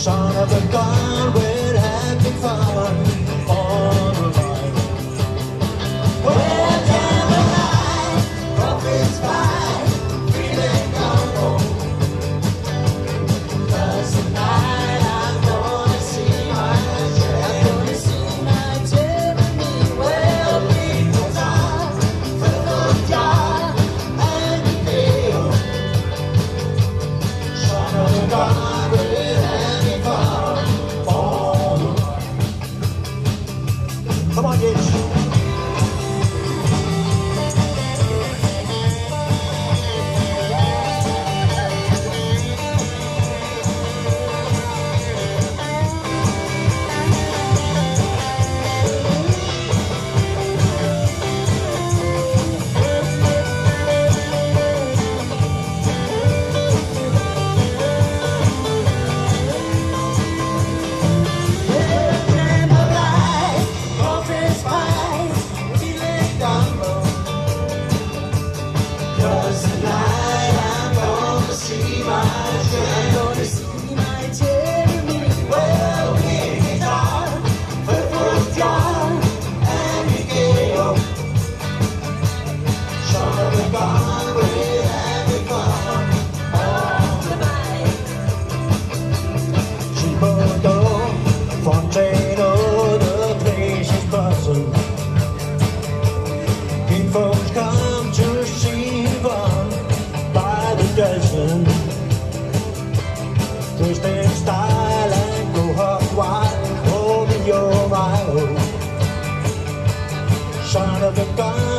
Son of a gun, we're having fun all the night. Well, Jambalaya, profits fine, feeling gone home. 'Cause tonight I'm gonna see my Jambalaya. Well, people die, people die, and you feel. Son of a gun, we're having fun all the night. Come on, kids. Folks come to see fun by the dozen, dressed in style and go hog wild. Oh, you're my own son of a gun.